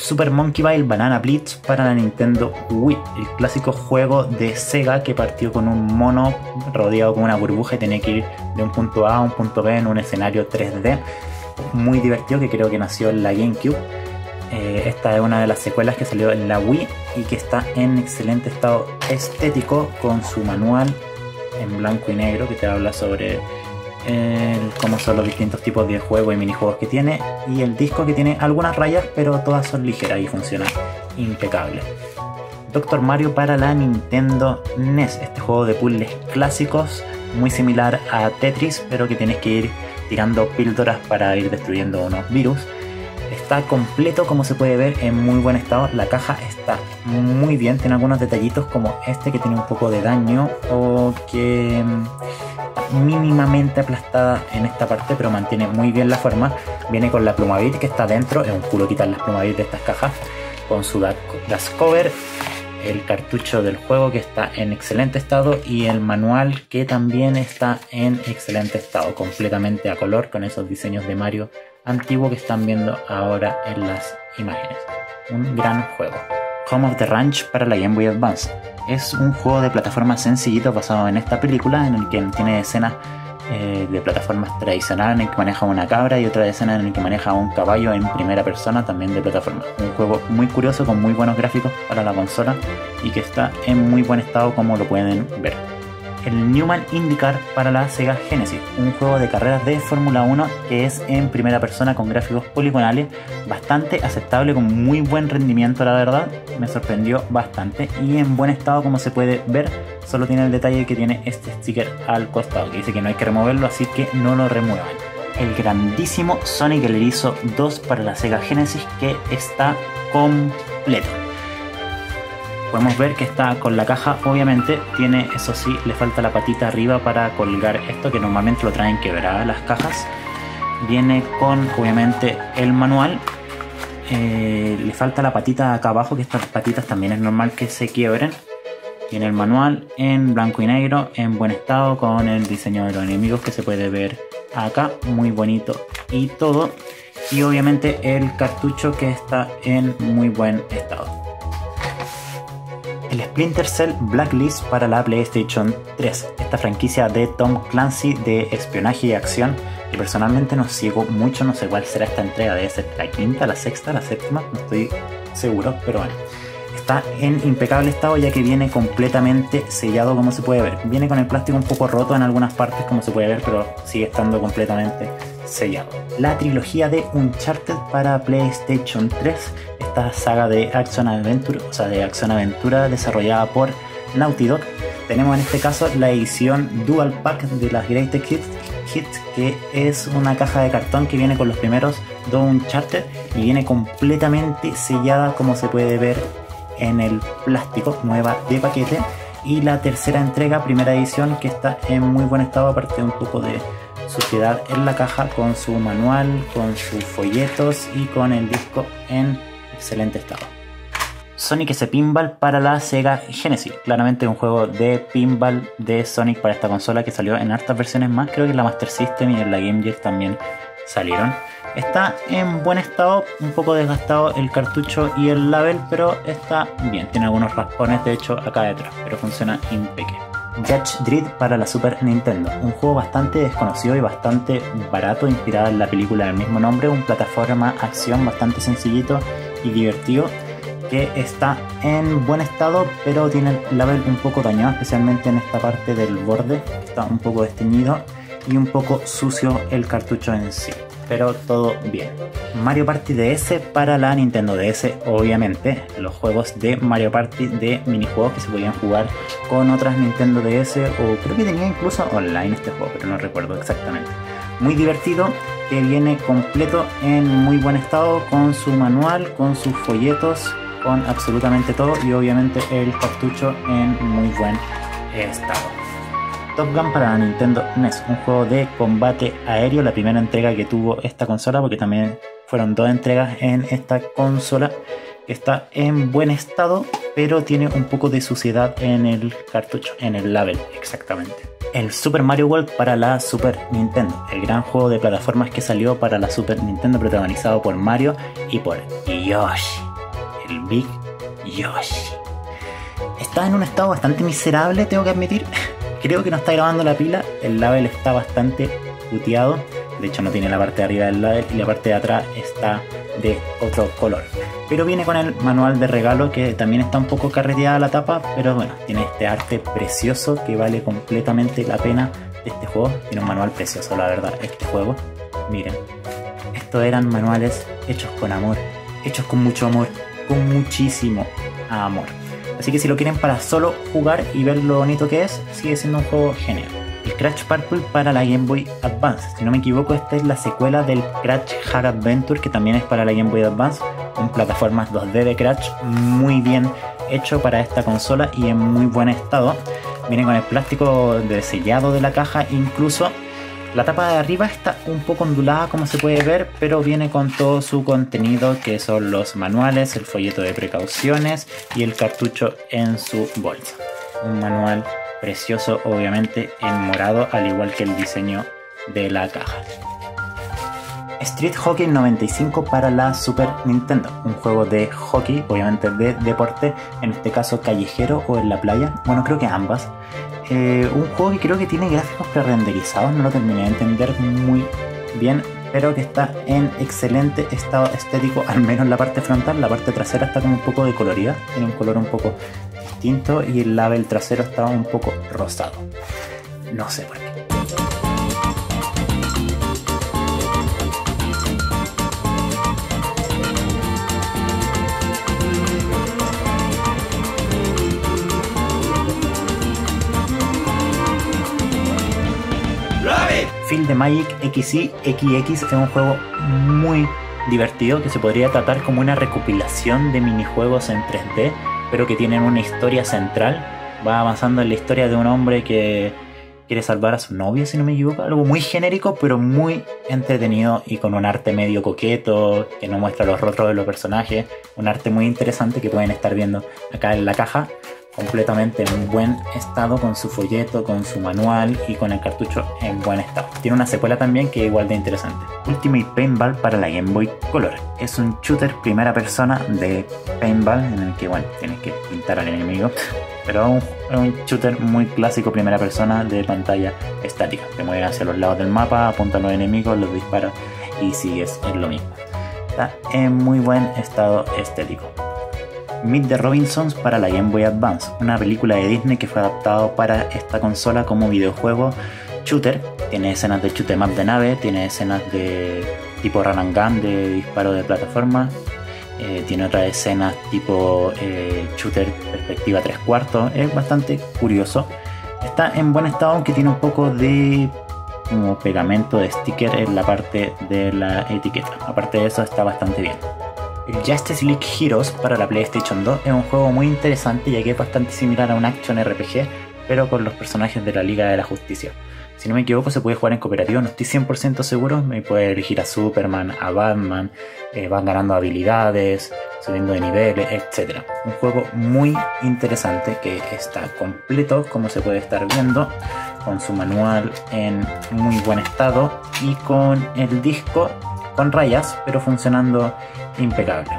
Super Monkey Ball Banana Blitz para la Nintendo Wii, el clásico juego de Sega que partió con un mono rodeado con una burbuja y tenía que ir de un punto A a un punto B en un escenario 3D muy divertido que creo que nació en la GameCube. Esta es una de las secuelas que salió en la Wii y que está en excelente estado estético, con su manual en blanco y negro que te habla sobre cómo son los distintos tipos de juegos y minijuegos que tiene, y el disco que tiene algunas rayas pero todas son ligeras y funciona impecable. Dr. Mario para la Nintendo NES, este juego de puzzles clásicos muy similar a Tetris, pero que tienes que ir tirando píldoras para ir destruyendo unos virus. Está completo, como se puede ver, en muy buen estado. La caja está muy bien, tiene algunos detallitos como este que tiene un poco de daño o que mínimamente aplastada en esta parte, pero mantiene muy bien la forma. Viene con la Plumavit que está dentro, es un culo quitar las Plumavit de estas cajas, con su dash cover, el cartucho del juego que está en excelente estado y el manual que también está en excelente estado, completamente a color con esos diseños de Mario antiguo que están viendo ahora en las imágenes. Un gran juego. Home of the Ranch para la Game Boy Advance. Es un juego de plataformas sencillito basado en esta película, en el que tiene escenas de plataformas tradicionales en el que maneja una cabra y otra escena en el que maneja un caballo en primera persona, también de plataforma. Un juego muy curioso con muy buenos gráficos para la consola y que está en muy buen estado, como lo pueden ver. El Newman IndyCar para la Sega Genesis, un juego de carreras de Fórmula 1 que es en primera persona con gráficos poligonales, bastante aceptable, con muy buen rendimiento, la verdad, me sorprendió bastante y en buen estado, como se puede ver. Solo tiene el detalle que tiene este sticker al costado que dice que no hay que removerlo, así que no lo remuevan. El grandísimo Sonic el Erizo 2 para la Sega Genesis, que está completo. Podemos ver que está con la caja, obviamente, tiene, eso sí, le falta la patita arriba para colgar esto, que normalmente lo traen quebradas las cajas. Viene con, obviamente, el manual. Le falta la patita acá abajo, que estas patitas también es normal que se quiebren. Tiene el manual en blanco y negro, en buen estado, con el diseño de los enemigos que se puede ver acá, muy bonito y todo. Y obviamente el cartucho que está en muy buen estado. El Splinter Cell Blacklist para la PlayStation 3, esta franquicia de Tom Clancy de espionaje y acción, que personalmente no sigo mucho, no sé cuál será esta entrega, debe ser la quinta, la sexta, la séptima, no estoy seguro, pero bueno. Está en impecable estado ya que viene completamente sellado, como se puede ver. Viene con el plástico un poco roto en algunas partes, como se puede ver, pero sigue estando completamente sellado. La trilogía de Uncharted para PlayStation 3, esta saga de Action Aventura desarrollada por Naughty Dog. Tenemos en este caso la edición Dual Pack de las Greatest Hits, que es una caja de cartón que viene con los primeros dos Uncharted y viene completamente sellada, como se puede ver en el plástico, nueva de paquete. Y la tercera entrega, primera edición, que está en muy buen estado, aparte de un poco de suciedad en la caja, con su manual, con sus folletos y con el disco en excelente estado. Sonic S Pinball para la Sega Genesis, claramente un juego de pinball de Sonic para esta consola que salió en hartas versiones más, creo que en la Master System y en la Game Gear también salieron. Está en buen estado, un poco desgastado el cartucho y el label, pero está bien, tiene algunos raspones de hecho acá detrás, pero funciona impecable. Judge Dredd para la Super Nintendo, un juego bastante desconocido y bastante barato, inspirado en la película del mismo nombre, un plataforma acción bastante sencillito y divertido, que está en buen estado, pero tiene el label un poco dañado, especialmente en esta parte del borde, está un poco desteñido y un poco sucio el cartucho en sí, pero todo bien. Mario Party DS para la Nintendo DS, obviamente, los juegos de Mario Party de minijuegos que se podían jugar con otras Nintendo DS, o creo que tenía incluso online este juego, pero no recuerdo exactamente. Muy divertido, que viene completo en muy buen estado, con su manual, con sus folletos, con absolutamente todo y obviamente el cartucho en muy buen estado. Top Gun para la Nintendo NES, un juego de combate aéreo, la primera entrega que tuvo esta consola, porque también fueron dos entregas en esta consola. Está en buen estado, pero tiene un poco de suciedad en el cartucho, en el label exactamente. El Super Mario World para la Super Nintendo, el gran juego de plataformas que salió para la Super Nintendo, protagonizado por Mario y por Yoshi. el Big Yoshi. Está en un estado bastante miserable, tengo que admitir. Creo que no está grabando la pila, el label está bastante puteado. De hecho no tiene la parte de arriba del label y la parte de atrás está de otro color. Pero viene con el manual de regalo que también está un poco carreteada la tapa, pero bueno, tiene este arte precioso que vale completamente la pena de este juego. Tiene un manual precioso, la verdad, este juego. Miren, estos eran manuales hechos con amor, hechos con mucho amor, con muchísimo amor. Así que si lo quieren para solo jugar y ver lo bonito que es, sigue siendo un juego genial. El Crash Purple para la Game Boy Advance. Si no me equivoco, esta es la secuela del Crash Hard Adventure, que también es para la Game Boy Advance. Un plataformas 2D de Crash muy bien hecho para esta consola y en muy buen estado. Viene con el plástico de sellado de la caja incluso. La tapa de arriba está un poco ondulada como se puede ver, pero viene con todo su contenido que son los manuales, el folleto de precauciones y el cartucho en su bolsa. Un manual precioso, obviamente en morado, al igual que el diseño de la caja. Street Hockey 95 para la Super Nintendo, un juego de hockey, obviamente de deporte, en este caso callejero o en la playa, bueno, creo que ambas. Un juego que creo que tiene gráficos pre-renderizados, no lo terminé de entender muy bien, pero que está en excelente estado estético, al menos la parte frontal. La parte trasera está como un poco decolorida, tiene un color un poco distinto y el label trasero está un poco rosado, no sé por qué. Field the Magic XY XX es un juego muy divertido que se podría tratar como una recopilación de minijuegos en 3D, pero que tienen una historia central. Va avanzando en la historia de un hombre que quiere salvar a su novia, si no me equivoco. Algo muy genérico, pero muy entretenido y con un arte medio coqueto que no muestra los rostros de los personajes. Un arte muy interesante que pueden estar viendo acá en la caja. Completamente en buen estado, con su folleto, con su manual y con el cartucho en buen estado. Tiene una secuela también que es igual de interesante. Ultimate Paintball para la Game Boy Color. Es un shooter primera persona de paintball en el que, bueno, tienes que pintar al enemigo. Pero es un shooter muy clásico primera persona de pantalla estática. Te mueves hacia los lados del mapa, apunta a los enemigos, los disparas y sigues en lo mismo. Está en muy buen estado estético. Meet the Robinsons para la Game Boy Advance, una película de Disney que fue adaptado para esta consola como videojuego shooter. Tiene escenas de shoot 'em up de nave, tiene escenas de tipo run and gun, de disparo de plataforma, tiene otras escenas tipo shooter perspectiva 3/4, es bastante curioso. Está en buen estado, aunque tiene un poco de como pegamento de sticker en la parte de la etiqueta. Aparte de eso está bastante bien. El Justice League Heroes para la PlayStation 2 es un juego muy interesante, ya que es bastante similar a un action RPG, pero con los personajes de la Liga de la Justicia. Si no me equivoco, se puede jugar en cooperativo, no estoy 100% seguro. Me puede elegir a Superman, a Batman, van ganando habilidades, subiendo de niveles, etc. Un juego muy interesante que está completo, como se puede estar viendo, con su manual en muy buen estado y con el disco con rayas, pero funcionando impecable.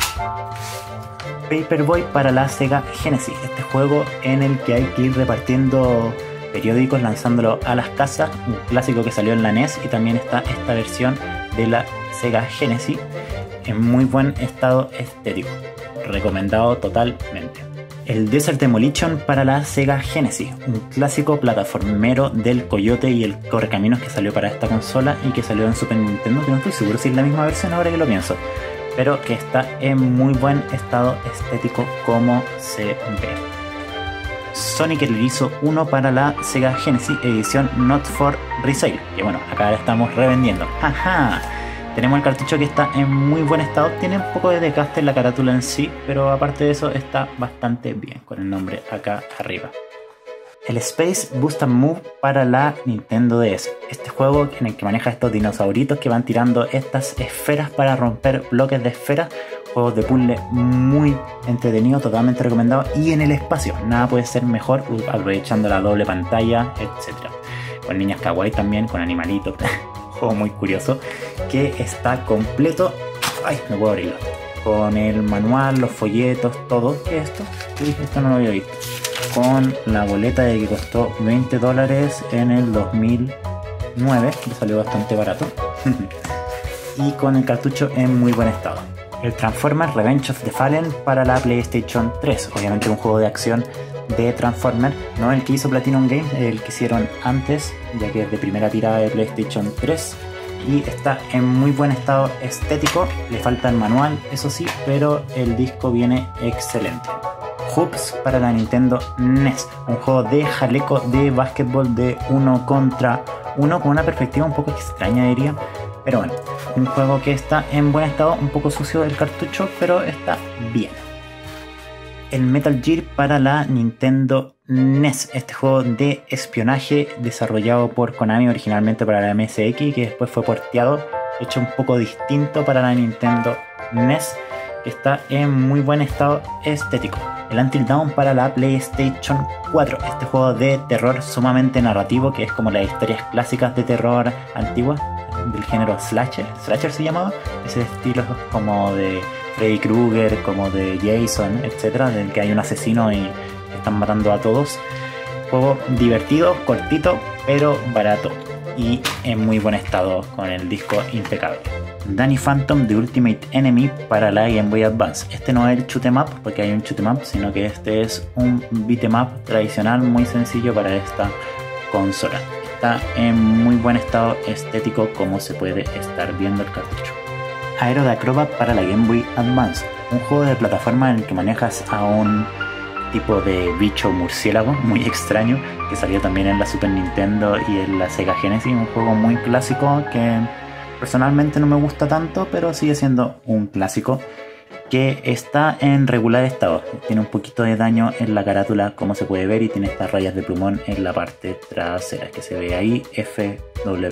Paperboy para la Sega Genesis, este juego en el que hay que ir repartiendo periódicos lanzándolo a las casas, un clásico que salió en la NES, y también está esta versión de la Sega Genesis en muy buen estado estético, recomendado totalmente. El Desert Demolition para la Sega Genesis, un clásico plataformero del Coyote y el Correcaminos que salió para esta consola y que salió en Super Nintendo, que no estoy seguro si es la misma versión ahora que lo pienso, pero que está en muy buen estado estético como se ve. Sonic el Erizo 1 para la Sega Genesis, edición Not for Resale, que bueno, acá la estamos revendiendo. ¡Jaja! Tenemos el cartucho que está en muy buen estado, tiene un poco de desgaste en la carátula en sí, pero aparte de eso está bastante bien, con el nombre acá arriba. El Space Boost and Move para la Nintendo DS, este juego en el que maneja estos dinosauritos que van tirando estas esferas para romper bloques de esferas. Juegos de puzzle muy entretenido, totalmente recomendado, y en el espacio, nada puede ser mejor, aprovechando la doble pantalla, etc. Con niñas kawaii también, con animalitos. Juego muy curioso que está completo. Ay, no puedo abrirlo. con el manual, los folletos, todo. ¿Qué es esto? Uy, esto no lo había visto. Con la boleta de que costó $20 en el 2009, que salió bastante barato. Y con el cartucho en muy buen estado. El Transformers Revenge of the Fallen para la PlayStation 3. Obviamente un juego de acción de Transformers, no el que hizo Platinum Games, el que hicieron antes, ya que es de primera tirada de PlayStation 3. Y está en muy buen estado estético. Le falta el manual, eso sí, pero el disco viene excelente. Hoops para la Nintendo NES, un juego de jaleco de básquetbol de 1 contra 1 con una perspectiva un poco extraña, diría. Pero bueno, un juego que está en buen estado, un poco sucio el cartucho, pero está bien. El Metal Gear para la Nintendo NES, este juego de espionaje desarrollado por Konami originalmente para la MSX, que después fue porteado, hecho un poco distinto para la Nintendo NES, que está en muy buen estado estético. El Until Dawn para la PlayStation 4, este juego de terror sumamente narrativo, que es como las historias clásicas de terror antiguas del género slasher se llamaba, ese estilo como de Freddy Krueger, como de Jason, etcétera, del que hay un asesino y están matando a todos. Juego divertido, cortito, pero barato y en muy buen estado con el disco impecable. Danny Phantom The Ultimate Enemy para la Game Boy Advance. Este no es el shoot 'em up porque hay un shoot 'em up, sino que este es un beat 'em up tradicional muy sencillo para esta consola. Está en muy buen estado estético, como se puede estar viendo el cartucho. Aero the Acrobat para la Game Boy Advance, un juego de plataforma en el que manejas a un tipo de bicho murciélago muy extraño que salió también en la Super Nintendo y en la Sega Genesis, un juego muy clásico que personalmente no me gusta tanto, pero sigue siendo un clásico que está en regular estado. Tiene un poquito de daño en la carátula, como se puede ver, y tiene estas rayas de plumón en la parte trasera que se ve ahí, FW.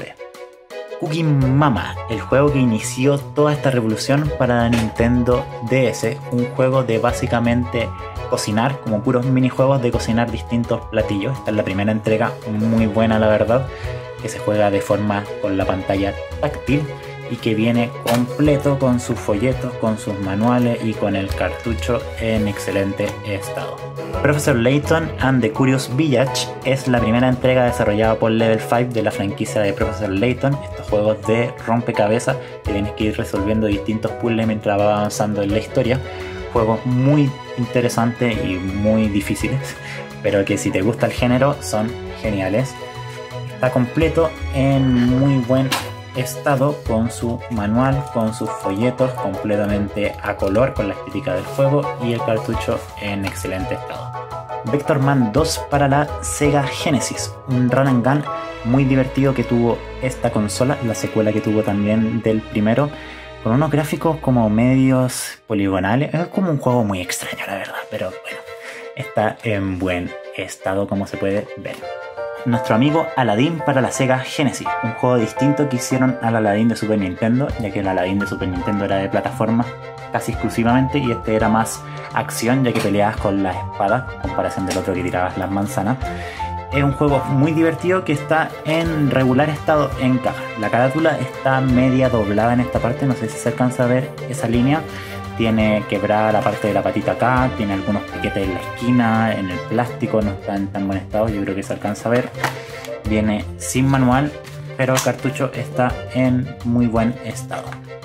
Cooking Mama, el juego que inició toda esta revolución para la Nintendo DS, un juego de básicamente cocinar, como puros minijuegos de cocinar distintos platillos. Esta es la primera entrega, muy buena la verdad, que se juega de forma con la pantalla táctil y que viene completo con sus folletos, con sus manuales y con el cartucho en excelente estado. Professor Layton and the Curious Village es la primera entrega desarrollada por Level 5 de la franquicia de Professor Layton, estos juegos de rompecabezas que tienes que ir resolviendo distintos puzzles mientras va avanzando en la historia. Juegos muy interesantes y muy difíciles, pero que si te gusta el género son geniales. Está completo en muy buen estado con su manual, con sus folletos completamente a color con la estética del juego y el cartucho en excelente estado. Vector Man 2 para la Sega Genesis, un run and gun muy divertido que tuvo esta consola, la secuela que tuvo también del primero, con unos gráficos como medios poligonales. Es como un juego muy extraño la verdad, pero bueno, está en buen estado como se puede ver. Nuestro amigo Aladdin para la Sega Genesis, un juego distinto que hicieron al Aladdin de Super Nintendo, ya que el Aladdin de Super Nintendo era de plataforma casi exclusivamente y este era más acción, ya que peleabas con las espadas, en comparación del otro que tirabas las manzanas. Es un juego muy divertido que está en regular estado en caja. La carátula está media doblada en esta parte, no sé si se alcanza a ver esa línea. Tiene quebrada la parte de la patita acá, tiene algunos piquetes en la esquina, en el plástico no está en tan buen estado, yo creo que se alcanza a ver. Viene sin manual, pero el cartucho está en muy buen estado.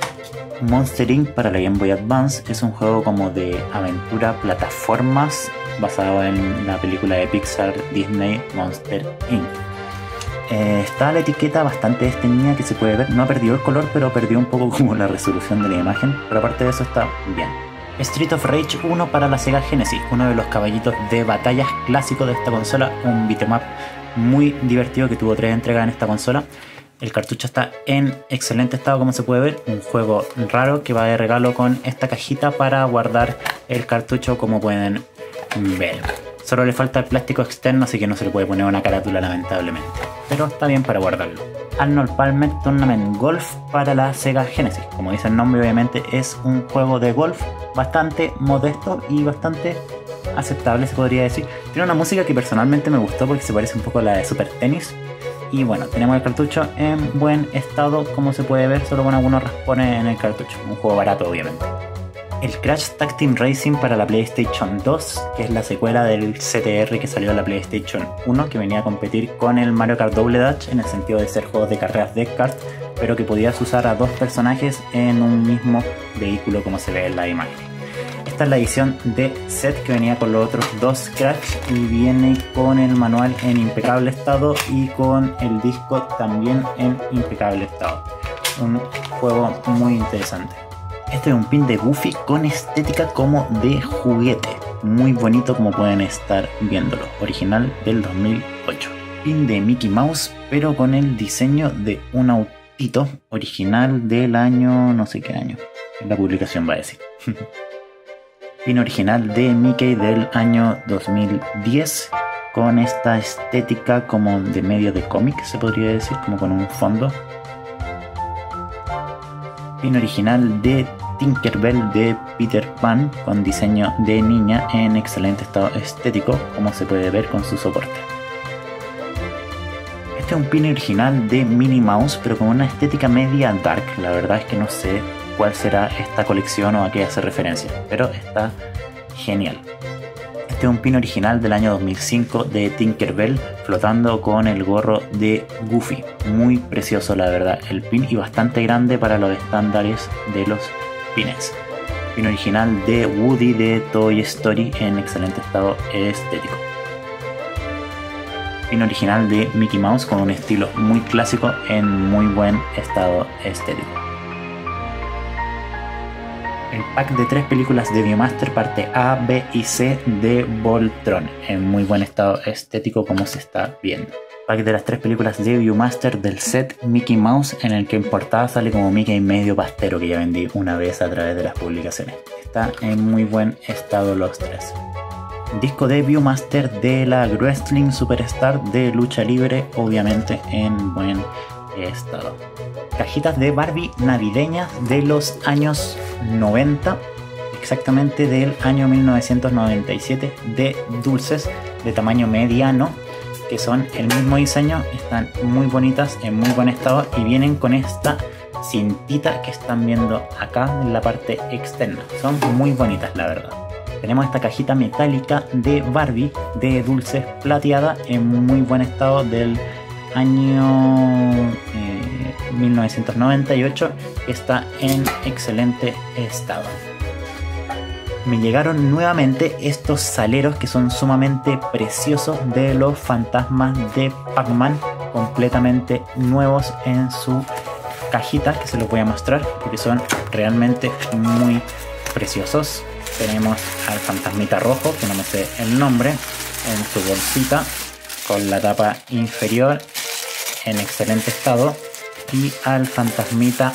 Monster Inc. para la Game Boy Advance es un juego como de aventura, plataformas, basado en la película de Pixar Disney Monster Inc. Está la etiqueta bastante desteñida que se puede ver, no ha perdido el color pero perdió un poco como la resolución de la imagen, pero aparte de eso está bien. Street of Rage 1 para la Sega Genesis, uno de los caballitos de batallas clásicos de esta consola, un beat'em up muy divertido que tuvo 3 entregas en esta consola. El cartucho está en excelente estado como se puede ver, un juego raro que va de regalo con esta cajita para guardar el cartucho como pueden ver. Solo le falta el plástico externo, así que no se le puede poner una carátula lamentablemente, pero está bien para guardarlo. Arnold Palmer Tournament Golf para la Sega Genesis, como dice el nombre obviamente es un juego de golf bastante modesto y bastante aceptable se podría decir. Tiene una música que personalmente me gustó porque se parece un poco a la de Super Tennis. Y bueno, tenemos el cartucho en buen estado como se puede ver, solo con algunos raspones en el cartucho, un juego barato obviamente. el Crash Tag Team Racing para la PlayStation 2, que es la secuela del CTR que salió a la PlayStation 1, que venía a competir con el Mario Kart Double Dash en el sentido de ser juegos de carreras de kart, pero que podías usar a dos personajes en un mismo vehículo como se ve en la imagen. Esta es la edición de set que venía con los otros dos Crash y viene con el manual en impecable estado y con el disco también en impecable estado. Un juego muy interesante. Este es un pin de Goofy con estética como de juguete. Muy bonito como pueden estar viéndolo. Original del 2008. Pin de Mickey Mouse pero con el diseño de un autito. Original del año... no sé qué año. En la publicación va a decir. Pin original de Mickey del año 2010. Con esta estética como de medio de cómic se podría decir. Como con un fondo. Pin original de Tinkerbell de Peter Pan con diseño de niña en excelente estado estético, como se puede ver con su soporte. Este es un pin original de Minnie Mouse, pero con una estética media dark. La verdad es que no sé cuál será esta colección o a qué hace referencia, pero está genial. Este es un pin original del año 2005 de Tinkerbell flotando con el gorro de Goofy. Muy precioso la verdad el pin y bastante grande para los estándares de los pines. Pin original de Woody de Toy Story en excelente estado estético. Pin original de Mickey Mouse con un estilo muy clásico en muy buen estado estético. El pack de 3 películas de Viewmaster parte A, B y C de Voltron en muy buen estado estético como se está viendo. Pack de las 3 películas de Viewmaster del set Mickey Mouse, en el que en portada sale como Mickey medio pastero, que ya vendí una vez a través de las publicaciones. Está en muy buen estado los 3. Disco de Viewmaster de la Wrestling Superstar de lucha libre, obviamente en buen estado. Cajitas de Barbie navideñas de los años 90, exactamente del año 1997, de dulces de tamaño mediano, que son el mismo diseño, están muy bonitas, en muy buen estado y vienen con esta cintita que están viendo acá en la parte externa. Son muy bonitas la verdad. Tenemos esta cajita metálica de Barbie de dulces plateada en muy buen estado del año 1998, que está en excelente estado. Me llegaron nuevamente estos saleros que son sumamente preciosos de los fantasmas de Pac-Man, completamente nuevos en su cajita, que se los voy a mostrar porque son realmente muy preciosos. Tenemos al fantasmita rojo, que no me sé el nombre, en su bolsita con la tapa inferior en excelente estado, y al fantasmita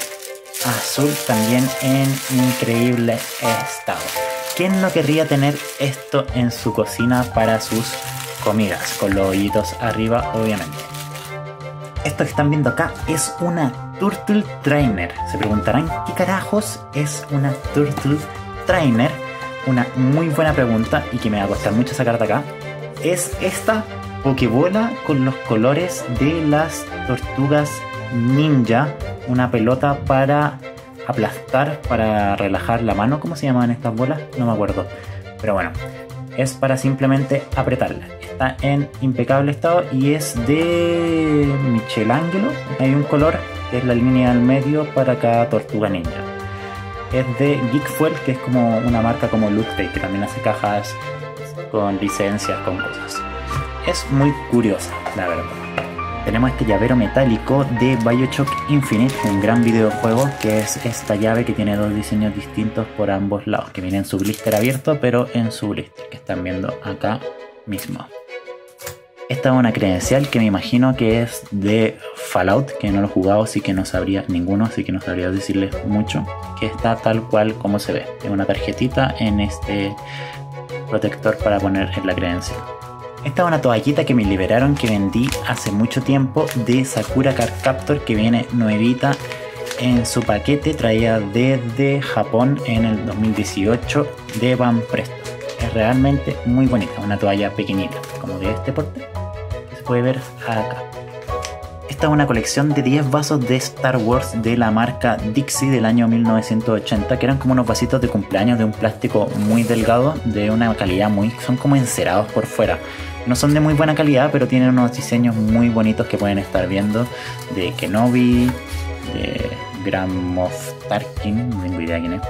azul también en increíble estado. ¿Quién no querría tener esto en su cocina para sus comidas? Con los hoyitos arriba, obviamente. Esto que están viendo acá es una Turtle Trainer. Se preguntarán ¿qué carajos es una Turtle Trainer? Una muy buena pregunta y que me va a costar mucho sacar de acá. Es esta Pokébola con los colores de las tortugas ninja, una pelota para aplastar, para relajar la mano. ¿Cómo se llamaban estas bolas? No me acuerdo, pero bueno, es para simplemente apretarla. Está en impecable estado y es de Michelangelo. Hay un color que es la línea del medio para cada tortuga ninja. Es de Geek Fuel, que es como una marca como Loot Crate, que también hace cajas con licencias, con cosas. Es muy curiosa, la verdad. Tenemos este llavero metálico de BioShock Infinite, un gran videojuego, que es esta llave que tiene dos diseños distintos por ambos lados, que viene en su blister abierto, pero en su blister, que están viendo acá mismo. Esta es una credencial que me imagino que es de Fallout, que no lo he jugado, así que no sabría ninguno, así que no sabría decirles mucho, que está tal cual como se ve. Es una tarjetita en este protector para poner en la credencial. Esta es una toallita que me liberaron, que vendí hace mucho tiempo, de Sakura Card Captor, que viene nuevita en su paquete, traída desde Japón en el 2018 de Van Presto. Es realmente muy bonita, una toalla pequeñita, como de este porte, que se puede ver acá. Esta es una colección de 10 vasos de Star Wars de la marca Dixie del año 1980, que eran como unos vasitos de cumpleaños de un plástico muy delgado, de una calidad son como encerados por fuera. No son de muy buena calidad, pero tienen unos diseños muy bonitos que pueden estar viendo, de Kenobi, de Grand Moff Tarkin, no tengo idea quién es,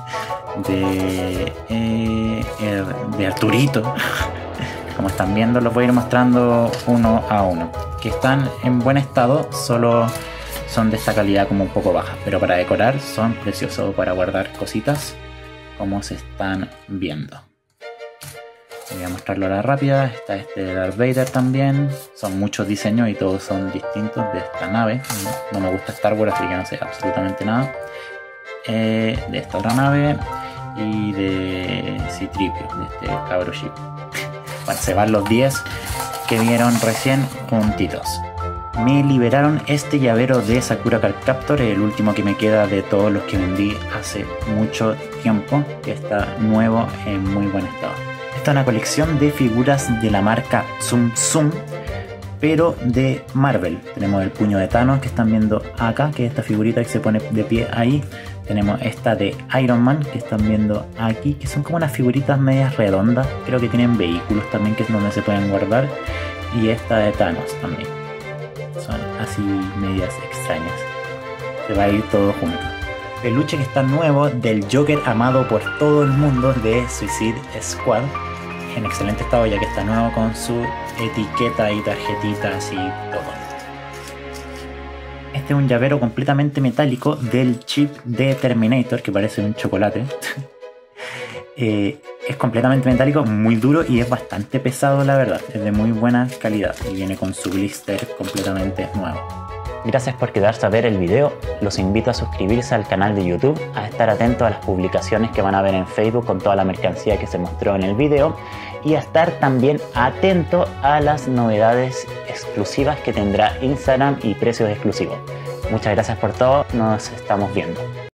de Arturito. Como están viendo, los voy a ir mostrando uno a uno. Que están en buen estado, solo son de esta calidad como un poco baja, pero para decorar son preciosos, para guardar cositas como se están viendo. Voy a mostrarlo a la rápida. Está este de Darth Vader también. Son muchos diseños y todos son distintos de esta nave. No me gusta Star Wars, así que no sé absolutamente nada. De esta otra nave y de C-3PO, de este cabro chip. Bueno, se van los 10 que vieron recién juntitos. Me liberaron este llavero de Sakura Card Captor, el último que me queda de todos los que vendí hace mucho tiempo, que está nuevo en muy buen estado. Esta es una colección de figuras de la marca Tsum Tsum, pero de Marvel. Tenemos el puño de Thanos que están viendo acá, que es esta figurita que se pone de pie ahí. Tenemos esta de Iron Man que están viendo aquí, que son como unas figuritas medias redondas. Creo que tienen vehículos también, que es donde se pueden guardar. Y esta de Thanos también. Son así medias extrañas. Se va a ir todo junto. Peluche que está nuevo del Joker amado por todo el mundo de Suicide Squad. En excelente estado, ya que está nuevo con su etiqueta y tarjetitas y todo. Este es un llavero completamente metálico del chip de Terminator, que parece un chocolate. Es completamente metálico, muy duro y es bastante pesado, la verdad. Es de muy buena calidad y viene con su blister completamente nuevo. Gracias por quedarse a ver el video. Los invito a suscribirse al canal de YouTube, a estar atentos a las publicaciones que van a ver en Facebook con toda la mercancía que se mostró en el video y a estar también atento a las novedades exclusivas que tendrá Instagram y precios exclusivos. Muchas gracias por todo, nos estamos viendo.